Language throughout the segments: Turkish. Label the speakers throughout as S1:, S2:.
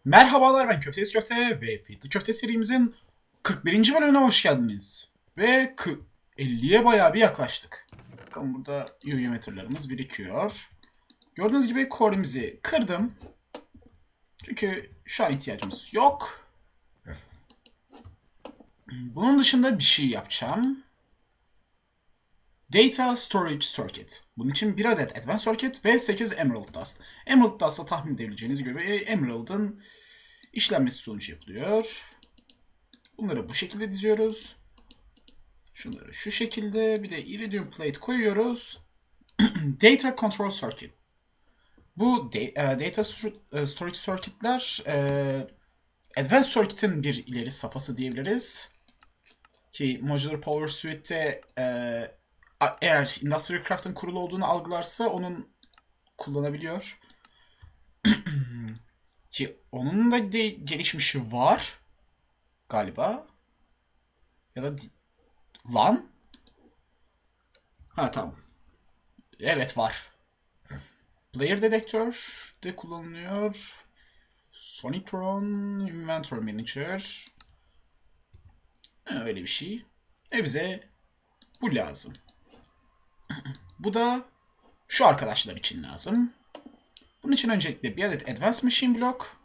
S1: Merhabalar, ben Köftesi Köfte ve Fitli Köfte serimizin 41. bölümüne hoş geldiniz. Ve 50'ye bayağı bir yaklaştık. Bakalım, burada yoyometrlerimiz birikiyor. Gördüğünüz gibi core'imizi kırdım. Çünkü şu an ihtiyacımız yok. Bunun dışında bir şey yapacağım. Data Storage Circuit. Bunun için 1 adet Advanced Circuit ve 8 Emerald Dust. Emerald Dust'la tahmin edebileceğiniz gibi Emerald'ın işlenmesi sonucu yapılıyor. Bunları bu şekilde diziyoruz. Şunları şu şekilde. Bir de Iridium Plate koyuyoruz. Data Control Circuit. Bu Data Storage Circuit'ler Advanced Circuit'in bir ileri safhası diyebiliriz. Ki Modular Power Suite'te eğer Industrial Craft'ın kurulu olduğunu algılarsa onun kullanabiliyor. Ki onun da gelişmişi var galiba. Ya da lan? Ha, tamam. Evet, var. Player Detector de kullanılıyor. Sonicron, Inventory Manager. Öyle bir şey. Bize bu lazım. Bu da şu arkadaşlar için lazım. Bunun için öncelikle bir adet Advanced Machine Block.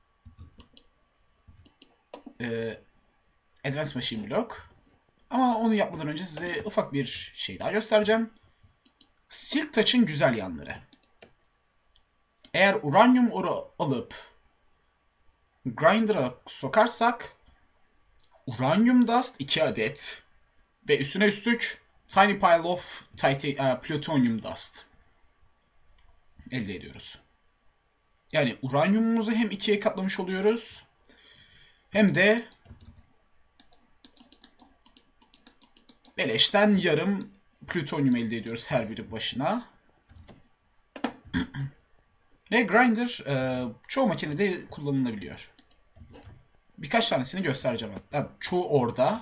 S1: Advanced Machine Block. Ama onu yapmadan önce size ufak bir şey daha göstereceğim. Silk Touch'ın güzel yanları. Eğer uranyum oru alıp Grinder'a sokarsak Uranium Dust 2 adet ve üstüne üstlük Tiny Pile of Plutonium Dust elde ediyoruz. Yani uranyumumuzu hem 2'ye katlamış oluyoruz hem de beleşten yarım plütonyum elde ediyoruz her biri başına. Ve Grinder çoğu makinede kullanılabiliyor. Birkaç tanesini göstereceğim. Yani çoğu orada.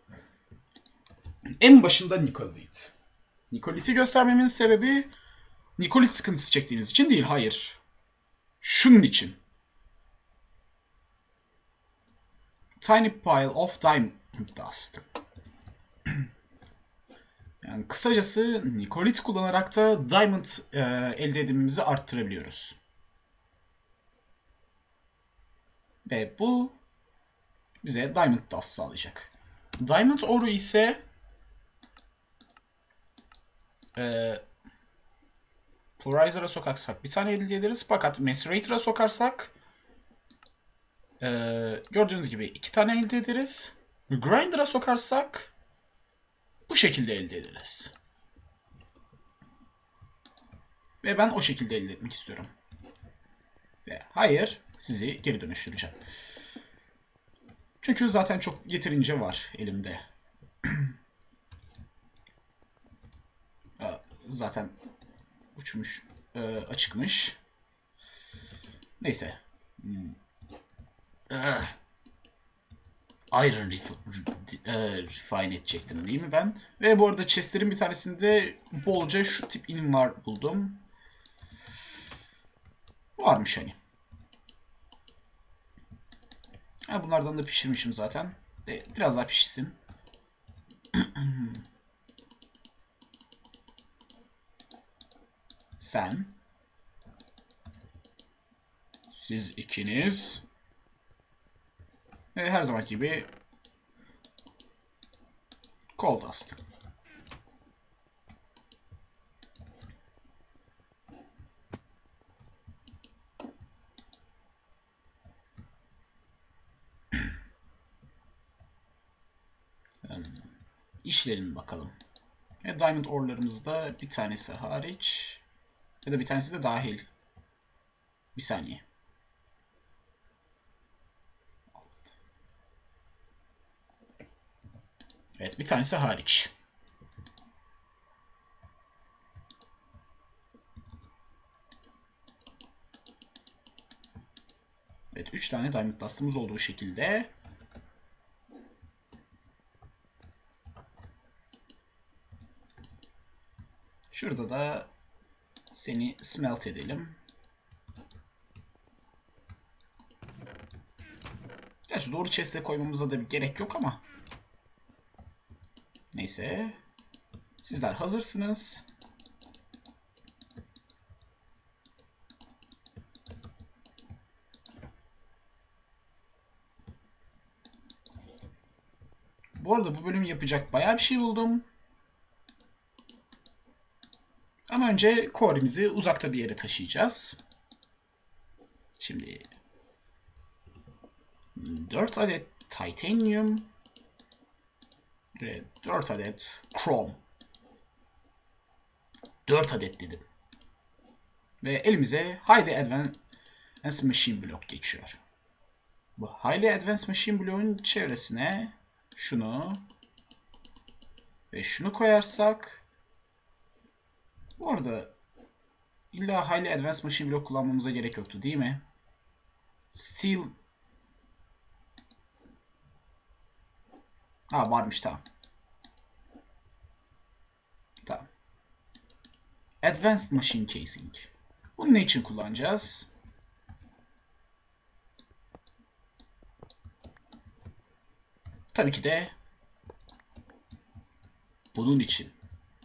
S1: En başında Nikolit. Nikolit'i göstermemin sebebi Nikolit sıkıntısı çektiğimiz için değil, hayır. Şunun için. Tiny Pile of Diamond Dust. Yani kısacası Nikolit kullanarak da Diamond elde edimimizi arttırabiliyoruz. Ve bu bize Diamond Dust sağlayacak. Diamond Ore'u ise Polyrizer'a sokarsak bir tane elde ederiz. Fakat Macerator'a sokarsak gördüğünüz gibi 2 tane elde ederiz. Grinder'a sokarsak bu şekilde elde ederiz. Ve ben o şekilde elde etmek istiyorum. Ve hayır, sizi geri dönüştüreceğim. Çünkü zaten çok yeterince var elimde. Zaten uçmuş, açıkmış. Neyse. Iron refine edecektim değil mi ben? Ve bu arada chestlerin bir tanesinde bolca şu tip inim var buldum. Varmış hani. Bunlardan da pişirmişim zaten. Biraz daha pişsin. Sen. Siz ikiniz. Ve her zamanki gibi Coal Dust. İşlerin bakalım. Diamond ore'larımızda bir tanesi hariç ya da bir tanesi de dahil. Bir saniye. Evet, bir tanesi hariç. Evet, 3 tane Diamond Dust'ımız olduğu şekilde. Şurada da seni smelt edelim. Gerçi doğru chest'e koymamıza da bir gerek yok ama. Neyse. Sizler hazırsınız. Bu arada bu bölüm yapacak bayağı bir şey buldum. Ama önce core'imizi uzakta bir yere taşıyacağız. Şimdi 4 adet titanium ve 4 adet chrome. 4 adet dedim. Ve elimize Highly Advanced Machine Block geçiyor. Bu Highly Advanced Machine Block'un çevresine şunu ve şunu koyarsak, bu arada illa Highly Advanced Machine Block kullanmamıza gerek yoktu değil mi? Steel varmış, tamam. Tamam. Advanced Machine Casing. Bunu ne için kullanacağız? Tabii ki de bunun için.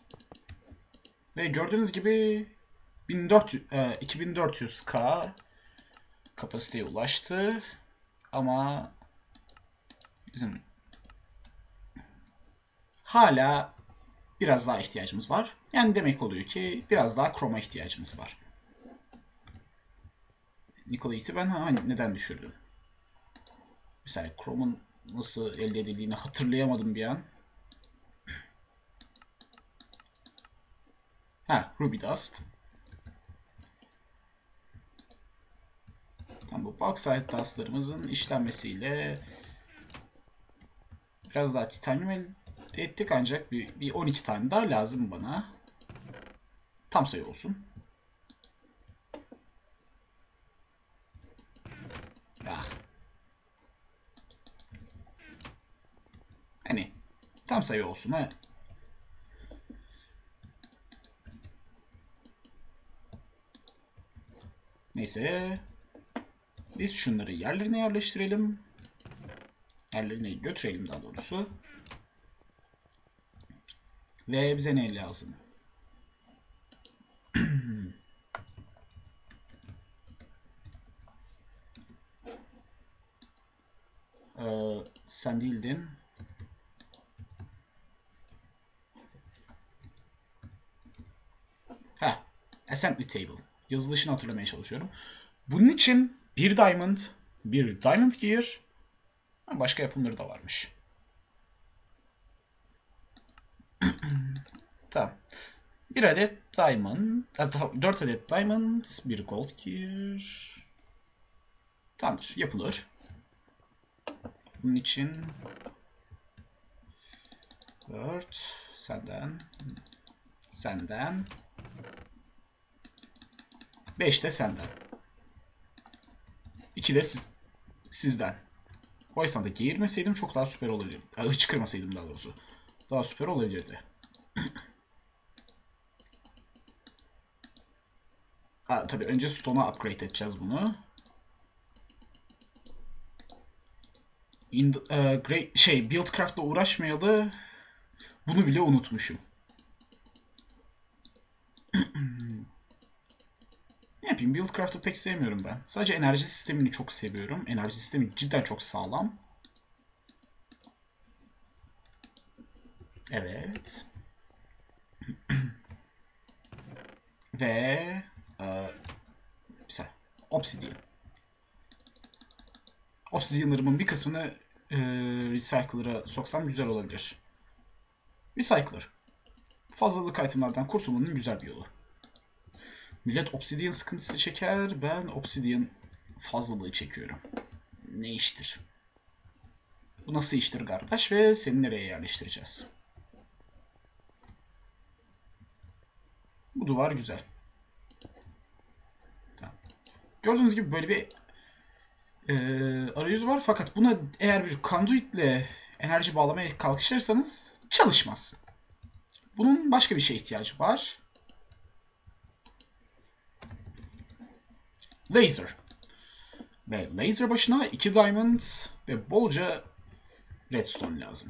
S1: Ve gördüğünüz gibi 2400K kapasiteye ulaştı. Ama bizim hala biraz daha ihtiyacımız var. Yani demek oluyor ki biraz daha chroma ihtiyacımız var. Nicolait'i ben neden düşürdüm? Mesela chrome'un nasıl elde edildiğini hatırlayamadım bir an. Ruby Dust. Tam bu Bauxite Dust'larımızın işlenmesiyle biraz daha titanyum elde ettik, ancak bir 12 tane daha lazım bana. Tam sayı olsun. Hani tam sayı olsun ha. Neyse. Biz şunları yerlerine yerleştirelim. Yerlerine götürelim daha doğrusu. Ve bize ne lazım? Sen değildin. Assembly Table. Yazılışını hatırlamaya çalışıyorum. Bunun için bir diamond, bir diamond gear, başka yapımları da varmış. Tamam. Bir adet diamond, 4 adet diamond, bir gold gear. Tamamdır, yapılır. Bunun için 4 senden 5 de senden. 2 de sizden. Oysa da girmeseydim çok daha süper olabilirdi. Hıçkırmasaydım daha doğrusu. Daha süper olabilirdi. Tabii önce stone'a upgrade edeceğiz bunu. Buildcraft'la uğraşmayalı. Bunu bile unutmuşum. Ne yapayım? Buildcraft'ı pek sevmiyorum ben. Sadece enerji sistemini çok seviyorum. Enerji sistemi cidden çok sağlam. Evet. Ve mesela Obsidian. Obsidian'larımın bir kısmını Recycler'a soksam güzel olabilir. Recycler. Fazlalık itemlerden kurtulmanın güzel bir yolu. Millet Obsidian sıkıntısı çeker. Ben Obsidian fazlalığı çekiyorum. Ne iştir? Bu nasıl iştir kardeş ve seni nereye yerleştireceğiz? Bu duvar güzel. Tamam. Gördüğünüz gibi böyle bir arayüz var, fakat buna eğer bir conduit'le enerji bağlamaya kalkışırsanız çalışmaz. Bunun başka bir şeye ihtiyacı var. Laser. Ve laser başına 2 diamond ve bolca redstone lazım.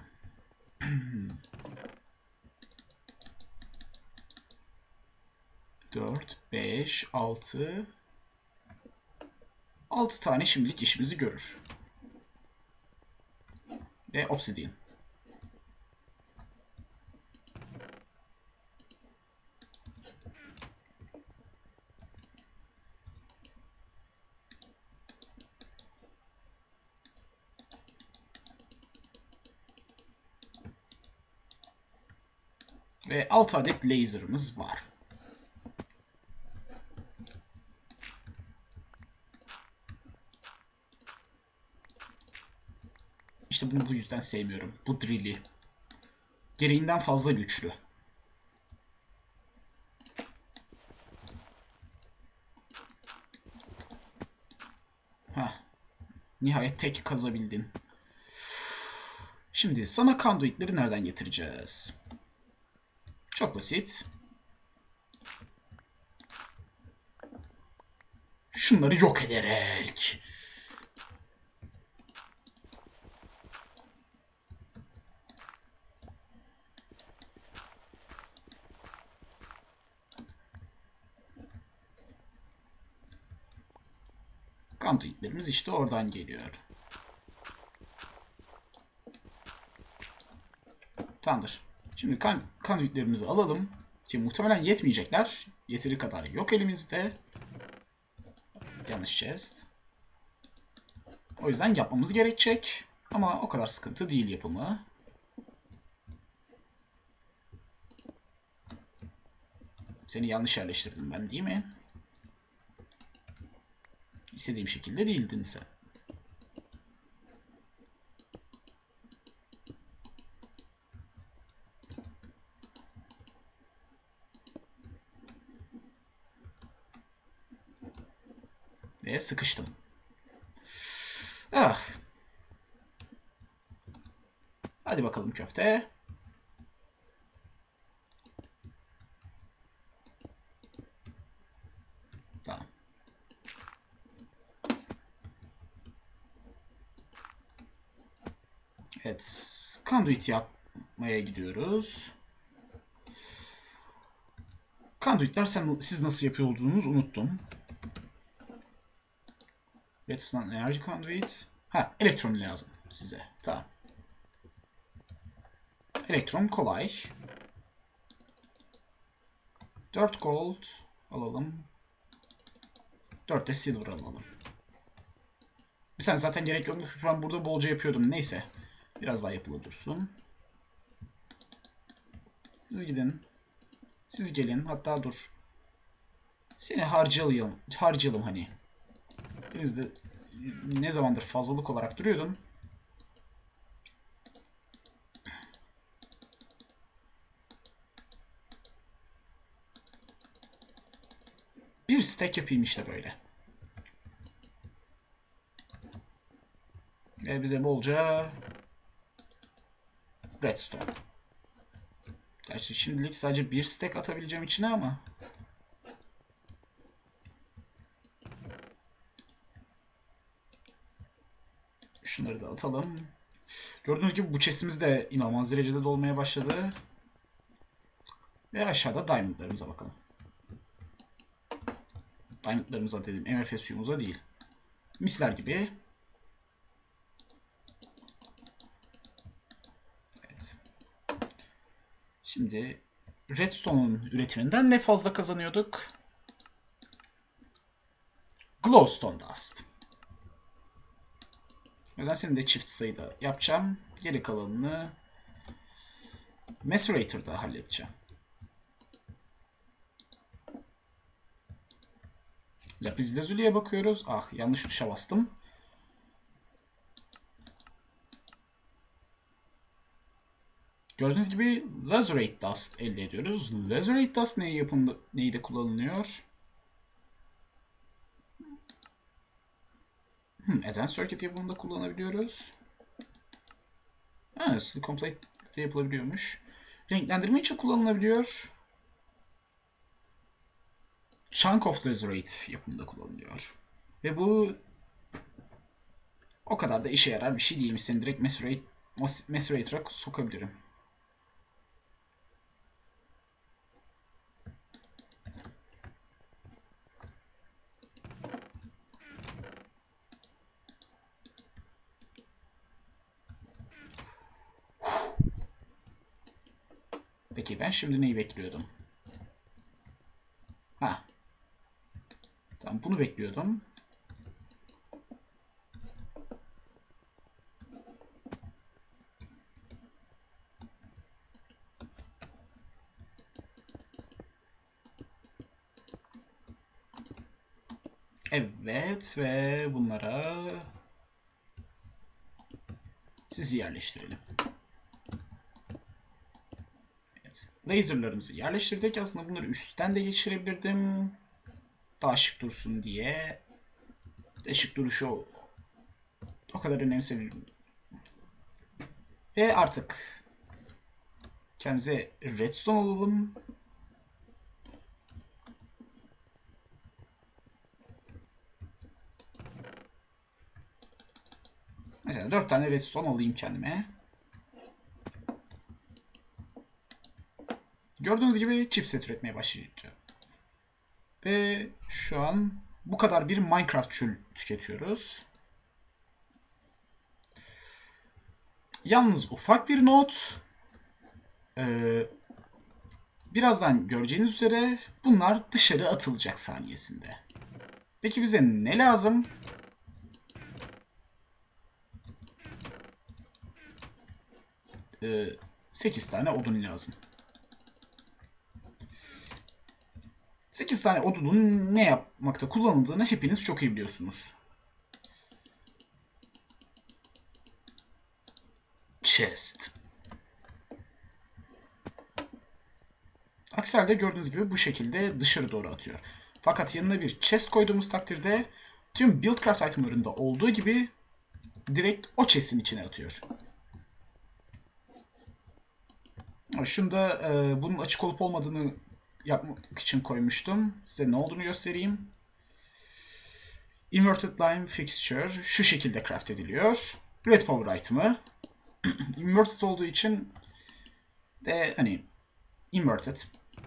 S1: 4, 5, 6. 6 tane şimdilik işimizi görür. Ve obsidian. Ve 6 adet laser'ımız var. İşte bunu bu yüzden sevmiyorum. Bu drill'i. Gereğinden fazla güçlü. Heh. Nihayet tek kazabildin. Şimdi sana conduit'leri nereden getireceğiz? Çok basit. Şunları yok ederek. Conduit'lerimiz işte oradan geliyor. Tamamdır. Şimdi conduit'lerimizi alalım. Ki muhtemelen yetmeyecekler. Yeteri kadar yok elimizde. Yanlış chest. O yüzden yapmamız gerekecek. Ama o kadar sıkıntı değil yapımı. Seni yanlış yerleştirdim ben, değil mi? İstediğim şekilde değildin sen. Ve sıkıştım. Ah. Hadi bakalım köfte. Tamam. Evet. Conduit yapmaya gidiyoruz. Conduit'ler siz nasıl yapıyor olduğunuzu unuttum. Redstone enerji conduit. Ha, elektron lazım size. Tamam. Elektron kolay. 4 gold alalım. 4 de silver alalım. Bir sen zaten gerek yokmuş. Ben burada bolca yapıyordum. Neyse. Biraz daha yapılı dursun. Siz gidin. Siz gelin. Hatta dur. Seni harcayalım hani. Elinizde ne zamandır fazlalık olarak duruyordun. Bir stack yapayım işte böyle. Ve bize bolca redstone. Gerçi şimdilik sadece bir stack atabileceğim içine ama. Şunları da atalım. Gördüğünüz gibi bu chest'imiz de inanılmaz derecede dolmaya başladı. Ve aşağıda diamondlarımıza bakalım. Diamondlarımıza dedim, MF suyumuza değil. Misler gibi. Evet. Şimdi redstone'un üretiminden ne fazla kazanıyorduk? Glowstone dust. O yüzden senin de çift sayıda yapacağım. Geri kalanını Macerator'da halledeceğim. Lapis Lazuli'ye bakıyoruz. Ah, yanlış tuşa bastım. Gördüğünüz gibi Lazurite Dust elde ediyoruz. Lazurite Dust neyde kullanılıyor? Advanced Circuit yapımında kullanabiliyoruz. Ha, Silicon Plate'de yapılabiliyormuş. Renklendirme için kullanılabiliyor. Chunk of Lazurite yapımında kullanılıyor. Ve bu O kadar da işe yarar bir şey değilmiş. Seni direkt Macerator'a sokabilirim. Peki ben şimdi neyi bekliyordum? Ha. Tamam, bunu bekliyordum. Evet ve bunlara sizi yerleştirelim. Evet. Laserlarımızı yerleştirdik. Aslında bunları üstten de geçirebilirdim. Daha şık dursun diye. Şık duruşu o kadar önemsemiyorum. Ve artık kendimize redstone alalım. Mesela 4 tane redstone alayım kendime. Gördüğünüz gibi chipset üretmeye başlayacağım. Ve şu an bu kadar bir Minecraft çül tüketiyoruz. Yalnız ufak bir not. Birazdan göreceğiniz üzere bunlar dışarı atılacak saniyesinde. Peki bize ne lazım? Ee, 8 tane odun lazım. 8 tane odunun ne yapmakta kullanıldığını hepiniz çok iyi biliyorsunuz. Chest. Aksi halde gördüğünüz gibi bu şekilde dışarı doğru atıyor. Fakat yanına bir chest koyduğumuz takdirde tüm Buildcraft itemlarında olduğu gibi direkt o chest'in içine atıyor. Şunda bunun açık olup olmadığını yapmak için koymuştum. Size ne olduğunu göstereyim. Inverted Lime Fixture şu şekilde craft ediliyor. Red Power item'ı. Inverted olduğu için de hani inverted.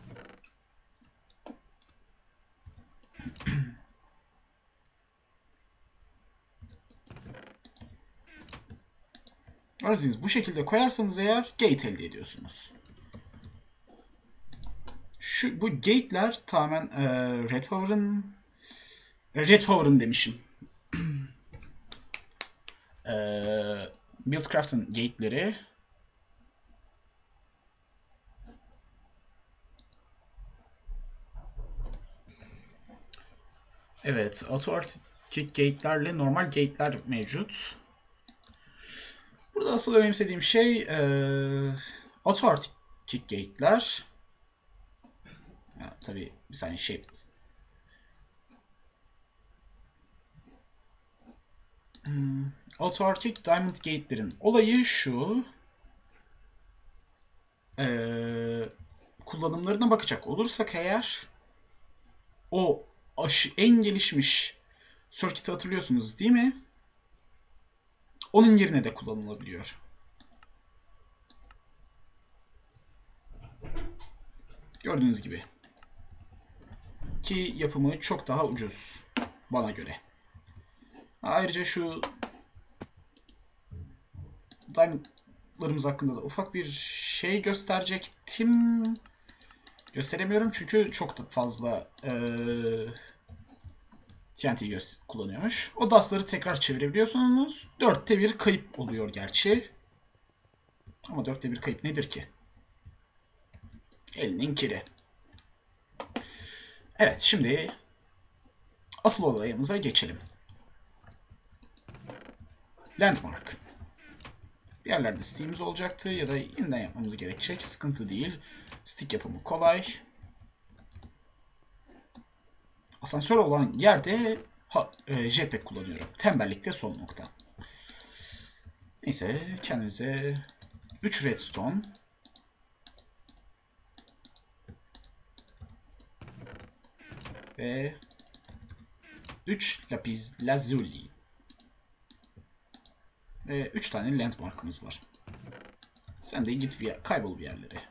S1: Gördüğünüz bu şekilde koyarsanız eğer gate elde ediyorsunuz. Bu gate'ler tamamen Red Power'ın demişim. Buildcraft'ın gate'leri. Evet, auto kick gate'lerle normal gate'ler mevcut. Burada asıl önemsediğim şey auto kick gate'ler. Tabii bir saniye şey. Auto kick diamond gate'lerin olayı şu. Kullanımlarına bakacak olursak eğer o en gelişmiş circuit'i hatırlıyorsunuz değil mi? Onun yerine de kullanılabiliyor. Gördüğünüz gibi. Ki yapımı çok daha ucuz bana göre. Ayrıca şu diamondlarımız hakkında da ufak bir şey gösterecektim. Gösteremiyorum çünkü çok fazla TNT kullanıyormuş. O dust'ları tekrar çevirebiliyorsunuz. 4'te 1 kayıp oluyor gerçi. Ama 4'te 1 kayıp nedir ki? Elinin kiri. Evet, şimdi asıl olayımıza geçelim. Landmark. Bir yerlerde stick'imiz olacaktı ya da yeniden yapmamız gerekecek. Sıkıntı değil. Stick yapımı kolay. Asansör olan yerde jetpack kullanıyorum. Tembellikte son nokta. Neyse, kendimize 3 redstone ve 3 lapis lazuli Ve 3 tane landmark'ımız var. Sen de git kaybol bir yerlere.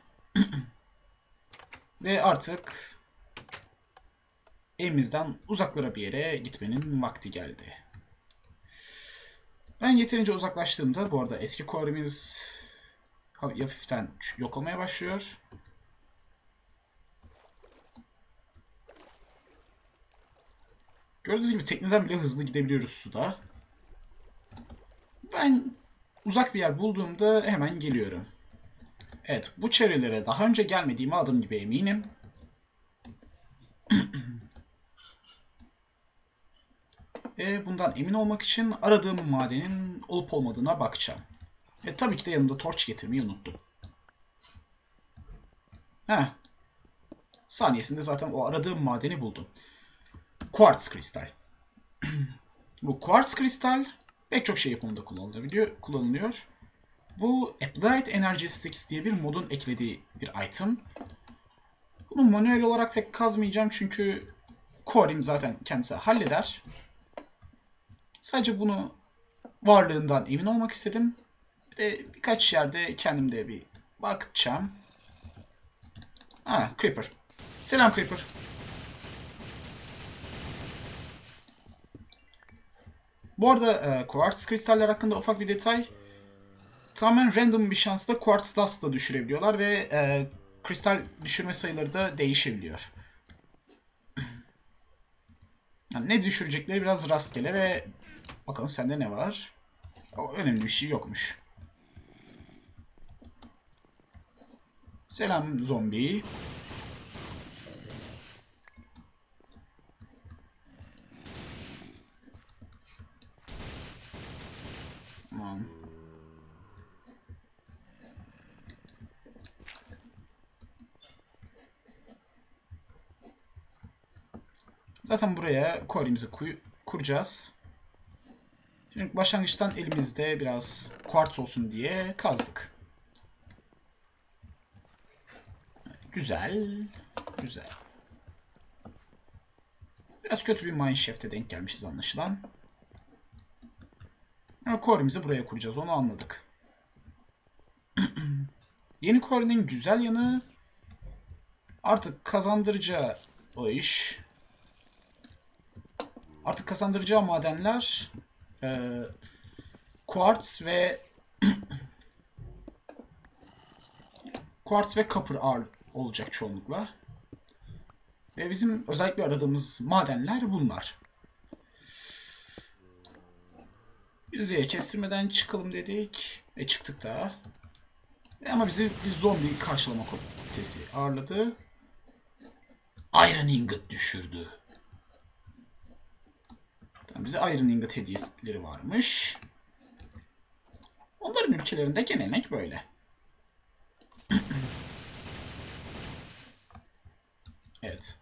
S1: Ve artık evimizden uzaklara bir yere gitmenin vakti geldi. Ben yeterince uzaklaştığımda bu arada eski quarry'miz hafiften yok olmaya başlıyor. Gördüğünüz gibi tekneden bile hızlı gidebiliyoruz suda. Ben uzak bir yer bulduğumda hemen geliyorum. Evet, bu çevrelere daha önce gelmediğime adım gibi eminim. Ve bundan emin olmak için aradığım madenin olup olmadığına bakacağım. Tabii ki de yanımda torç getirmeyi unuttum. Saniyesinde zaten o aradığım madeni buldum. Quartz kristal. Bu quartz kristal pek çok şey yapımında kullanılıyor. Bu Applied Energetics diye bir modun eklediği bir item. Bunu manuel olarak pek kazmayacağım çünkü Quarry'm zaten kendisi halleder. Sadece bunu varlığından emin olmak istedim. Birkaç yerde kendim de bir bakacağım. Creeper. Selam Creeper. Bu arada Quartz kristaller hakkında ufak bir detay. Tamamen random bir şansla Quartz Dust da düşürebiliyorlar ve kristal düşürme sayıları da değişebiliyor. Yani ne düşürecekleri biraz rastgele ve bakalım sende ne var? Önemli bir şey yokmuş. Selam zombi. Tamam. Zaten buraya quarry'mizi kuracağız. Şimdi başlangıçtan elimizde biraz quartz olsun diye kazdık. Güzel. Güzel. Biraz kötü bir mineshaft'e denk gelmişiz anlaşılan. Ama quarry'mizi buraya kuracağız. Onu anladık. Yeni quarry'nin güzel yanı artık kazandıracağı o iş. Artık kazandıracağı madenler quartz ve quartz ve copper olacak çoğunlukla. Ve bizim özellikle aradığımız madenler bunlar. Yüzeye kestirmeden çıkalım dedik. Çıktık da. Ama bizi bir zombi karşılama komitesi ağırladı. Iron Ingot düşürdü. Tamam, bize Iron Ingot hediyeleri varmış. Onların ülkelerinde gelenek böyle. Evet.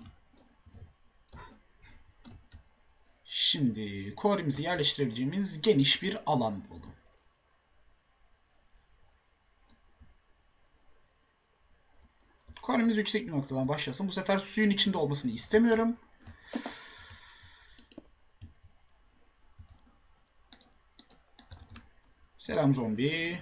S1: Şimdi quarry'mizi yerleştirebileceğimiz geniş bir alan bulalım. Quarry'miz yüksek bir noktadan başlasın. Bu sefer suyun içinde olmasını istemiyorum. Selam zombi.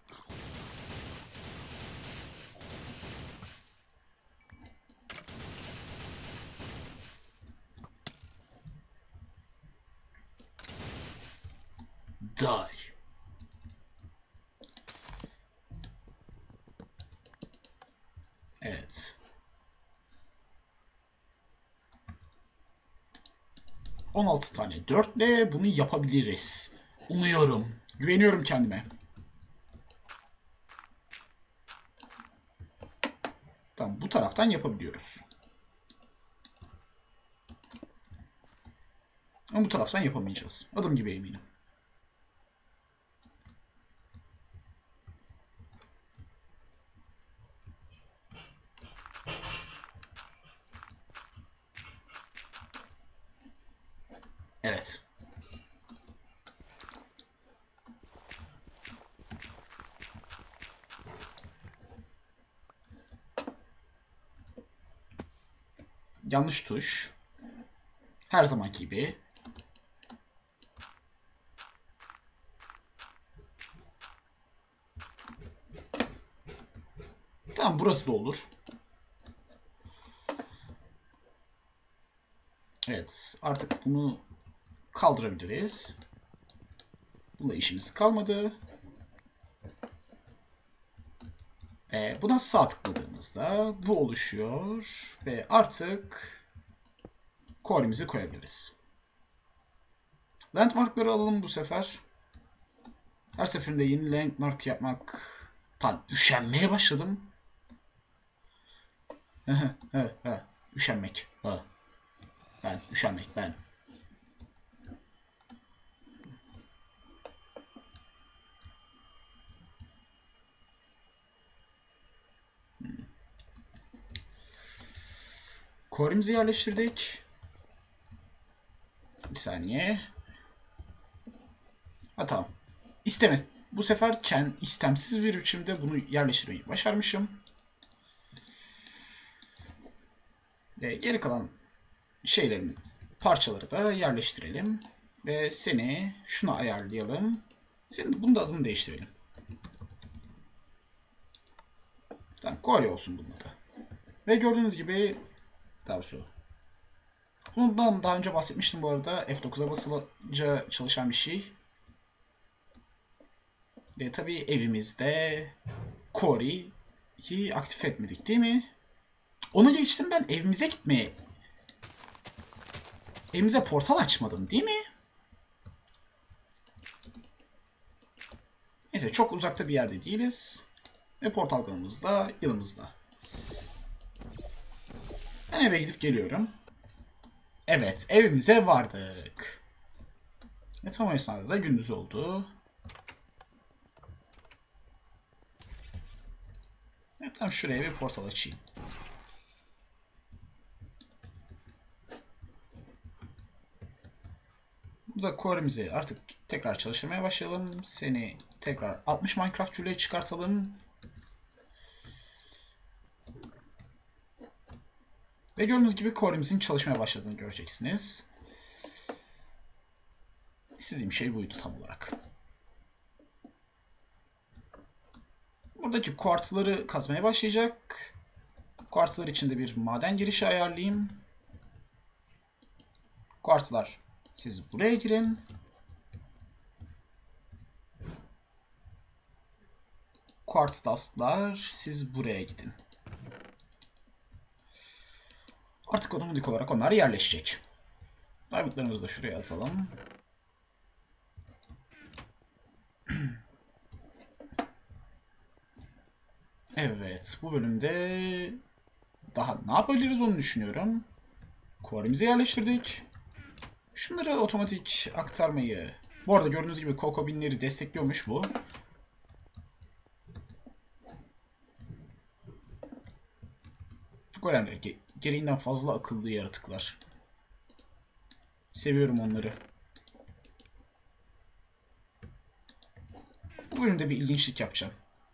S1: Die. Evet. 16 tane 4 ile bunu yapabiliriz. Umuyorum. Güveniyorum kendime. Tamam, bu taraftan yapabiliyoruz. Ama bu taraftan yapamayacağız. Adım gibi eminim. Evet. Yanlış tuş. Her zamanki gibi. Tamam, burası da olur. Evet, artık bunu kaldırabiliriz. Bunda işimiz kalmadı. Buna sağ tıkladığımızda bu oluşuyor ve artık quarry'mizi koyabiliriz. Landmarkları alalım bu sefer. Her seferinde yeni landmark yapmaktan üşenmeye başladım. Üşenmek. Ben. Quarry'mizi yerleştirdik. Bir saniye. Tamam. Bu sefer istemsiz bir biçimde bunu yerleştirmeyi başarmışım. Ve geri kalan parçaları da yerleştirelim. Ve seni şuna ayarlayalım. Bunun da adını değiştirelim. Tamam, Quarry olsun bunun adı. Ve gördüğünüz gibi doğrusu. Bundan daha önce bahsetmiştim bu arada. F9'a basılınca çalışan bir şey. Ve tabii evimizde Quarry'yi aktif etmedik değil mi? Onu geçtim, ben evimize portal açmadım değil mi? Neyse, çok uzakta bir yerde değiliz. Ve portal kanalımız da yanımızda. Ben eve gidip geliyorum. Evet, evimize vardık. Ve tam o esnada da gündüz oldu. Evet, tam şuraya bir portal açayım. Burada quarry'mizi artık tekrar çalıştırmaya başlayalım. Seni tekrar 60 Minecraft Jule'ye çıkartalım. Ve gördüğünüz gibi quarry'mizin çalışmaya başladığını göreceksiniz. İstediğim şey buydu tam olarak. Buradaki kuartzları kazmaya başlayacak. Kuartzlar için de bir maden girişi ayarlayayım. Kuartzlar, siz buraya girin. Quartz dust'lar, siz buraya gidin. Artık otomatik olarak onlar yerleşecek. Diamond'larımızı da şuraya atalım. Evet, bu bölümde daha ne yapabiliriz onu düşünüyorum. Quarry'mizi yerleştirdik. Şunları otomatik aktarmayı... Bu arada gördüğünüz gibi Coco Bean'leri destekliyormuş bu. Golemler gereğinden fazla akıllı yaratıklar. Seviyorum onları. Bu bölümde bir ilginçlik yapacağım.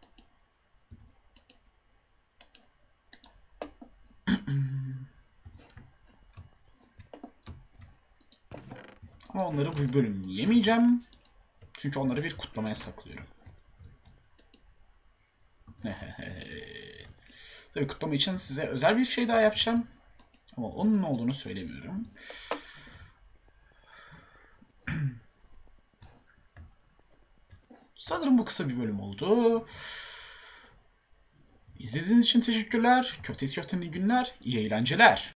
S1: Ama onları bu bölüm yemeyeceğim. Çünkü onları bir kutlamaya saklıyorum. Tabii kutlama için size özel bir şey daha yapacağım. Ama onun ne olduğunu söylemiyorum. Sanırım bu kısa bir bölüm oldu. İzlediğiniz için teşekkürler. Köftesi köftenin günler. İyi eğlenceler.